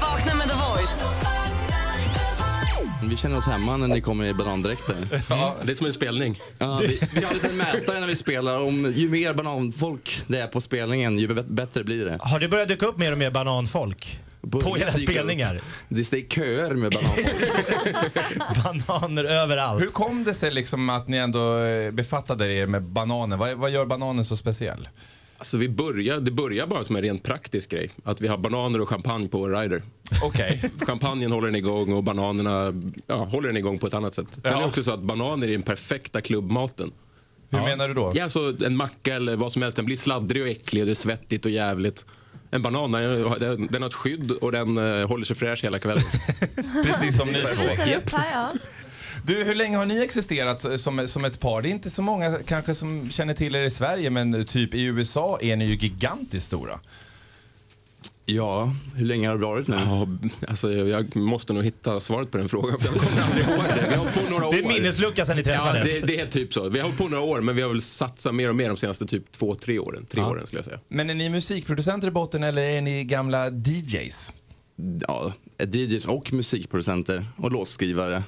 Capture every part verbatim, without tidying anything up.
Vakna med The Voice. Vi känner oss hemma när ni kommer i banandräkter. Ja, det är som en spelning. Ja, vi, vi har en liten mätare när vi spelar. Om ju mer bananfolk det är på spelningen, ju bättre blir det. Har det börjat dyka upp mer och mer bananfolk på era spelningar? Det är köer med bananfolk. Bananer överallt. Hur kom det sig liksom att ni ändå befattade er med bananer? Vad, vad gör bananen så speciell? Alltså vi börjar, det börjar bara som en rent praktisk grej. Att vi har bananer och champagne på vår rider. Okej. Okay. Champagnen håller den igång och bananerna ja, håller den igång på ett annat sätt. Sen ja. är det också så att bananer är den perfekta klubbmaten. Hur ja. menar du då? Ja, så en macka eller vad som helst. Den blir sladdrig och äcklig och det är svettigt och jävligt. En banan, den, den har ett skydd och den uh, håller sig fräsch hela kvällen. Precis som ni två. Yep. Ja. Du, hur länge har ni existerat som, som ett par? Det är inte så många kanske som känner till er i Sverige, men typ i U S A är ni ju gigantiskt stora. Ja, hur länge har det varit nu? Ja, alltså jag måste nog hitta svaret på den frågan. För jag kommer aldrig ihåg det. Vi har hållit på några år. Det är minneslucka sedan ni träffades. Ja, det, det är typ så. Vi har hållit på några år, men vi har väl satsat mer och mer de senaste typ två, tre åren. Tre ja. åren skulle jag säga. Men är ni musikproducenter i botten eller är ni gamla D Js? Ja, D Js och musikproducenter och låtskrivare.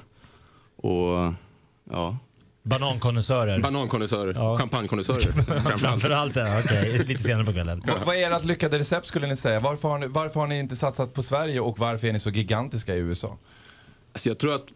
Och ja... Banankonnässörer. Banankonnässörer. Ja. Champagnekonnässörer. Framförallt. Framförallt, ja, okej. Okay. Lite senare på kvällen. Ja. Vad är ert lyckade recept skulle ni säga? Varför har ni, varför har ni inte satsat på Sverige och varför är ni så gigantiska i U S A? Alltså jag tror att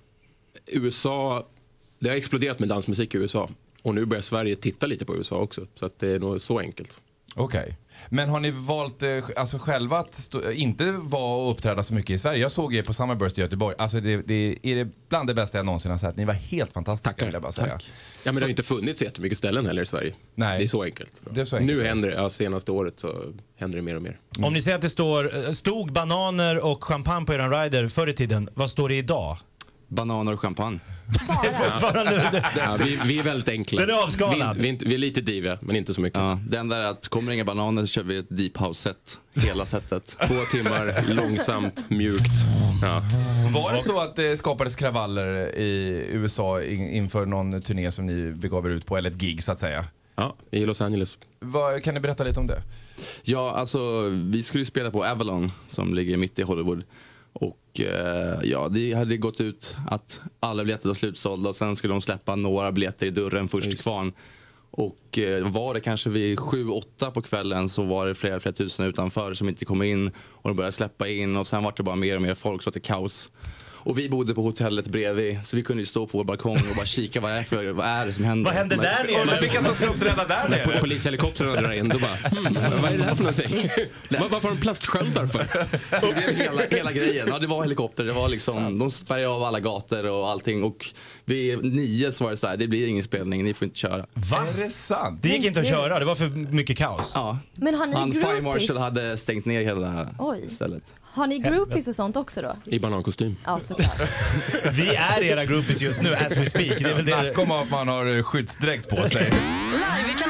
U S A, det har exploderat med dansmusik i U S A. Och nu börjar Sverige titta lite på U S A också. Så att det är nog så enkelt. Okej. Okay. Men har ni valt eh, alltså själva att stå, inte vara och uppträda så mycket i Sverige? Jag såg er på Summerburst i Göteborg. Alltså det, det är det bland det bästa jag någonsin har sett. Ni var helt fantastiska. Tackar. Vill jag bara säga. Tack. Ja, men det har inte funnits jättemycket ställen heller i Sverige. Nej. Det är så enkelt. Det är så enkelt. Nu händer det, ja, senaste året så händer det mer och mer. Mm. Om ni säger att det står, stod bananer och champagne på eran rider förr i tiden, vad står det idag? Bananer och champagne. Det är fortfarande... ja, vi, vi är väldigt enkla. Den är avskalad. Vi, vi, vi är lite diva, men inte så mycket. Ja, det enda är att kommer inga bananer så kör vi ett deep house-set. Hela sättet. Två timmar, långsamt, mjukt. Ja. Var det så att det skapades kravaller i U S A inför någon turné som ni begav er ut på, eller ett gig så att säga? Ja, i Los Angeles. Vad, kan ni berätta lite om det? Ja, alltså vi skulle spela på Avalon som ligger mitt i Hollywood. Och eh, ja, det hade gått ut att alla biljetter var slutsålda och sen skulle de släppa några biljetter i dörren först till kvarn. Och eh, var det kanske vid sju åtta på kvällen så var det flera, flera tusen utanför som inte kom in och de började släppa in och sen var det bara mer och mer folk så att det kaos. Och vi bodde på hotellet bredvid så vi kunde ju stå på vår balkong och bara kika vad är, för, vad är det som händer. Vad händer men, där nere? Men vilka som ska uppträda där nere? När polishelikoptern drar in, då bara, mm, vad är det här för någonting? Varför har de plastsköldar för? Så det blev hela, hela grejen. Ja, det var helikopter, det var liksom, de spärrade av alla gator och allting. Och vid nio så var det så här, det blir ingen spelning, ni får inte köra. Va? Är det sant? Det gick inte att köra, det var för mycket kaos. Ja. Men har ni Han, Fire groupies? Marshal hade stängt ner hela det här Oj. stället. Har ni groupies och sånt också då? I banankostym. Ja, såklart. Vi är era groupies just nu, as we speak. Det är väl det... Snacka om att man har skyddsdräkt på sig. Live i